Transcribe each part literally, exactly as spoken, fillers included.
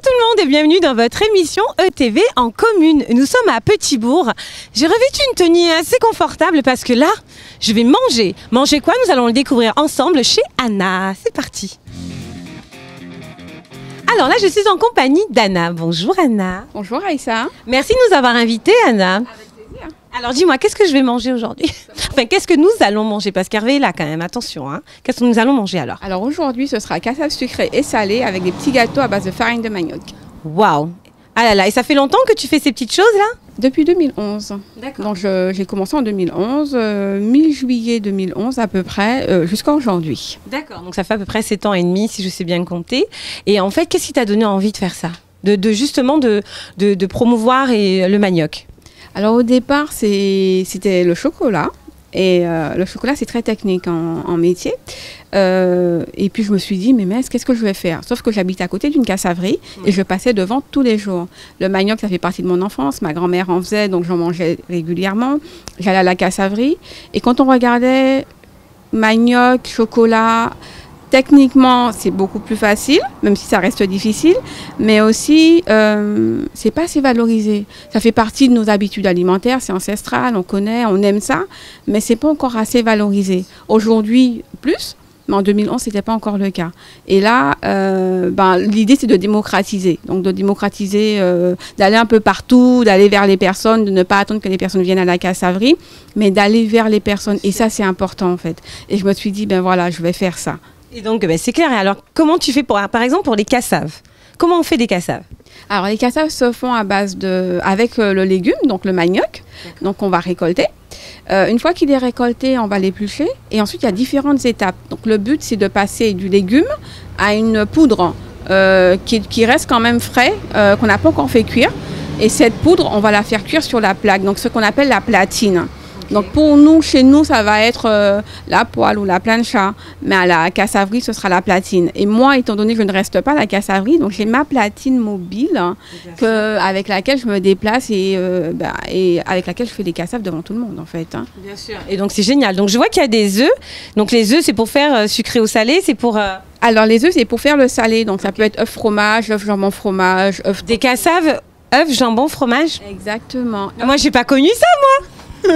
tout le monde et bienvenue dans votre émission E T V en commune. Nous sommes à Petit-Bourg. J'ai revêtu une tenue assez confortable parce que là, je vais manger. Manger quoi? Nous allons le découvrir ensemble chez Anna. C'est parti. Alors là, je suis en compagnie d'Anna. Bonjour Anna. Bonjour Aïssa. Merci de nous avoir invités Anna. Avec plaisir. Alors dis-moi, qu'est-ce que je vais manger aujourd'hui? Enfin, qu'est-ce que nous allons manger? Parce qu'Hervé est là quand même, attention. Hein. Qu'est-ce que nous allons manger alors? Alors aujourd'hui, ce sera cassave sucrée et salée avec des petits gâteaux à base de farine de manioc. Waouh! Ah là là, et ça fait longtemps que tu fais ces petites choses là? Depuis deux mille onze. D'accord. Donc je- j'ai commencé en deux mille onze, euh, mi-juillet deux mille onze à peu près, euh, jusqu'à aujourd'hui. D'accord, donc ça fait à peu près sept ans et demi si je sais bien compter. Et en fait, qu'est-ce qui t'a donné envie de faire ça? De, de justement de, de, de promouvoir et le manioc? Alors au départ, c'est- c'était le chocolat. Et euh, le chocolat, c'est très technique en, en métier. Euh, et puis je me suis dit, mais mince, qu'est-ce que je vais faire? Sauf que j'habite à côté d'une cassaverie et je passais devant tous les jours. Le manioc, ça fait partie de mon enfance. Ma grand-mère en faisait, donc j'en mangeais régulièrement. J'allais à la cassaverie. Et quand on regardait manioc, chocolat, techniquement, c'est beaucoup plus facile, même si ça reste difficile, mais aussi, euh, c'est pas assez valorisé. Ça fait partie de nos habitudes alimentaires, c'est ancestral, on connaît, on aime ça, mais c'est pas encore assez valorisé. Aujourd'hui, plus, mais en deux mille onze, c'était pas encore le cas. Et là, euh, ben, l'idée, c'est de démocratiser. Donc, de démocratiser, euh, d'aller un peu partout, d'aller vers les personnes, de ne pas attendre que les personnes viennent à la cassaverie, mais d'aller vers les personnes. Et ça, c'est important, en fait. Et je me suis dit, ben voilà, je vais faire ça. Et donc, ben, c'est clair. Et alors, comment tu fais pour, par exemple, pour les cassaves? Comment on fait des cassaves? Alors, les cassaves se font à base de, avec euh, le légume, donc le manioc. Donc, on va récolter. Euh, une fois qu'il est récolté, on va l'éplucher. Et ensuite, il y a différentes étapes. Donc, le but, c'est de passer du légume à une poudre euh, qui, qui reste quand même frais, euh, qu'on n'a pas encore fait cuire. Et cette poudre, on va la faire cuire sur la plaque, donc ce qu'on appelle la platine. Donc pour nous, chez nous, ça va être euh, la poêle ou la plancha, mais à la cassaverie, ce sera la platine. Et moi, étant donné que je ne reste pas à la cassaverie, donc j'ai ma platine mobile hein, que, avec laquelle je me déplace et, euh, bah, et avec laquelle je fais des cassaves devant tout le monde en fait. Hein. Bien sûr. Et donc, c'est génial. Donc, je vois qu'il y a des œufs. Donc, les œufs, c'est pour faire euh, sucré ou salé. C'est pour euh, Alors les œufs, c'est pour faire le salé, donc ça peut être œuf fromage, œuf jambon fromage, œuf... des cassaves, œufs, jambon, fromage. Exactement. Moi, j'ai pas connu ça, moi.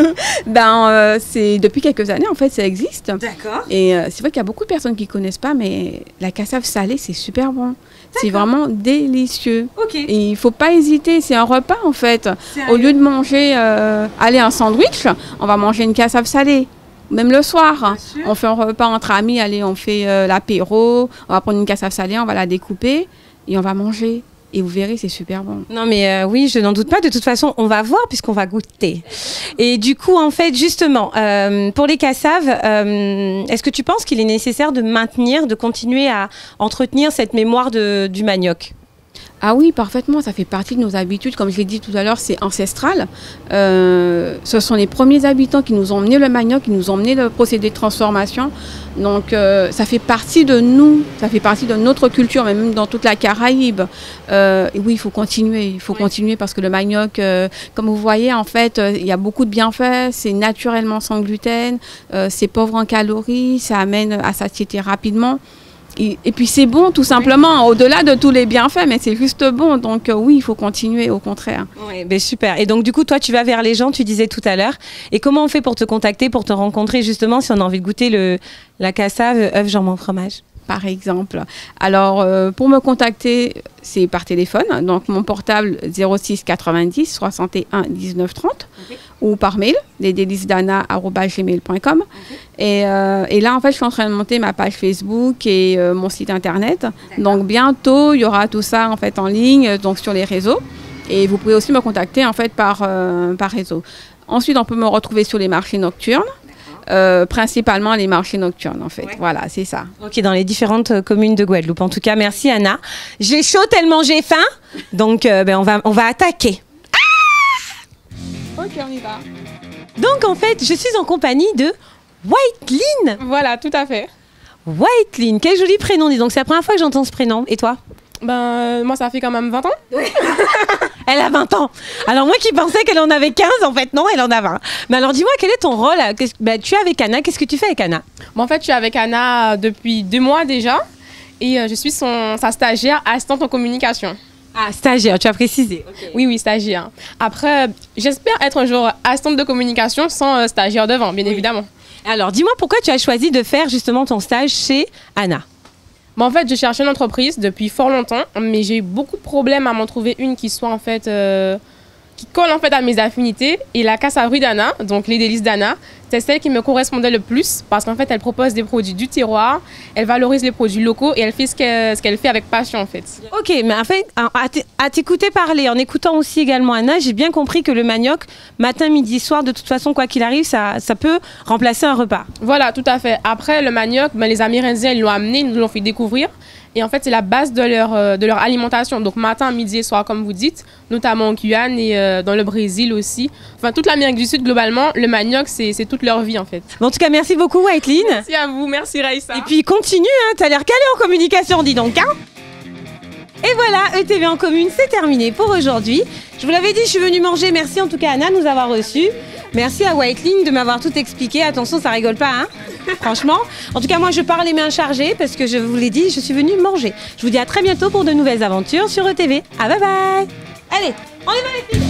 Ben, euh, c'est depuis quelques années en fait, ça existe. D'accord. Et euh, c'est vrai qu'il y a beaucoup de personnes qui ne connaissent pas, mais la cassave salée, c'est super bon. C'est vraiment délicieux. Ok. Et il ne faut pas hésiter, c'est un repas en fait. Au lieu de manger, euh, aller un sandwich, on va manger une cassave salée. Même le soir, sûr. on fait un repas entre amis, allez, on fait euh, l'apéro, on va prendre une cassave salée, on va la découper et on va manger. Et vous verrez, c'est super bon. Non, mais euh, oui, je n'en doute pas. De toute façon, on va voir puisqu'on va goûter. Et du coup, en fait, justement, euh, pour les cassaves, euh, est-ce que tu penses qu'il est nécessaire de maintenir, de continuer à entretenir cette mémoire de, du manioc? Ah oui, parfaitement, ça fait partie de nos habitudes. Comme je l'ai dit tout à l'heure, c'est ancestral. Euh, ce sont les premiers habitants qui nous ont emmené le manioc, qui nous ont emmené le procédé de transformation. Donc euh, ça fait partie de nous, ça fait partie de notre culture, même dans toute la Caraïbe. Euh, et oui, il faut continuer, il faut Oui. continuer parce que le manioc, euh, comme vous voyez, en fait, euh, il y a beaucoup de bienfaits. C'est naturellement sans gluten, euh, c'est pauvre en calories, ça amène à satiété rapidement. Et, et puis c'est bon tout simplement, au-delà de tous les bienfaits, mais c'est juste bon. Donc euh, oui, il faut continuer au contraire. Oui, ben super. Et donc, du coup, toi, tu vas vers les gens, tu disais tout à l'heure. Et comment on fait pour te contacter, pour te rencontrer, justement, si on a envie de goûter le, la cassave, œuf, jambon, fromage? Par exemple. Alors, euh, pour me contacter, c'est par téléphone. Donc, mon portable zéro six quatre-vingt-dix soixante et un dix-neuf trente Okay. ou par mail, lesdélicesdana arobase gmail point com. Et, euh, et là, en fait, je suis en train de monter ma page Facebook et euh, mon site internet. Donc, bientôt, il y aura tout ça en fait en ligne, donc sur les réseaux. Et vous pouvez aussi me contacter en fait par, euh, par réseau. Ensuite, on peut me retrouver sur les marchés nocturnes. Euh, principalement les marchés nocturnes en fait. Ouais. Voilà, c'est ça. Ok, dans les différentes euh, communes de Guadeloupe. En tout cas, merci Anna. J'ai chaud tellement j'ai faim. Donc, euh, ben, on, va, on va attaquer. Ok, on y va. Donc, en fait, je suis en compagnie de Whitelyn. Voilà, tout à fait. Whitelyn, quel joli prénom. Dis donc, c'est la première fois que j'entends ce prénom. Et toi? Ben, euh, moi, ça fait quand même vingt ans. Elle a vingt ans. Alors, moi qui pensais qu'elle en avait quinze, en fait, non, elle en a vingt. Mais alors, dis-moi, quel est ton rôle? Qu'est-ce- ben, tu es avec Anna. Qu'est-ce que tu fais avec Anna? Bon, en fait, je suis avec Anna depuis deux mois déjà. Et euh, je suis son, sa stagiaire assistante en communication. Ah, stagiaire, tu as précisé. Okay. Oui, oui, stagiaire. Après, j'espère être un jour assistante de communication sans euh, stagiaire devant, bien oui. évidemment. Alors, dis-moi pourquoi tu as choisi de faire justement ton stage chez Anna? Bon, en fait, je cherchais une entreprise depuis fort longtemps, mais j'ai eu beaucoup de problèmes à m'en trouver une qui soit en fait... Euh, qui colle en fait à mes affinités. Et la Cassaveri d'Anna, donc les délices d'Anna, c'est celle qui me correspondait le plus parce qu'en fait, elle propose des produits du terroir, elle valorise les produits locaux et elle fait ce qu'elle, ce qu'elle fait avec passion en fait. Ok, mais en fait, à t'écouter parler, en écoutant aussi également Anna, j'ai bien compris que le manioc, matin, midi, soir, de toute façon, quoi qu'il arrive, ça, ça peut remplacer un repas. Voilà, tout à fait. Après, le manioc, ben, les Amérindiens, ils l'ont amené, ils nous l'ont fait découvrir. Et en fait, c'est la base de leur, euh, de leur alimentation. Donc, matin, midi et soir, comme vous dites, notamment en Guyane et euh, dans le Brésil aussi. Enfin, toute l'Amérique du Sud, globalement, le manioc, c'est toute leur vie, en fait. Bon, en tout cas, merci beaucoup, Whitelyn. Merci à vous, merci Raïssa. Et puis, continue, hein, t'as l'air calé en communication, dis donc, hein. Et voilà, E T V en commune, c'est terminé pour aujourd'hui. Je vous l'avais dit, je suis venue manger. Merci en tout cas, Anna, de nous avoir reçus. Merci à Whitelyn de m'avoir tout expliqué. Attention, ça rigole pas, hein. Franchement. En tout cas, moi, je pars les mains chargées parce que je vous l'ai dit, je suis venue manger. Je vous dis à très bientôt pour de nouvelles aventures sur E T V. Ah, bye bye. Allez, on y va les filles.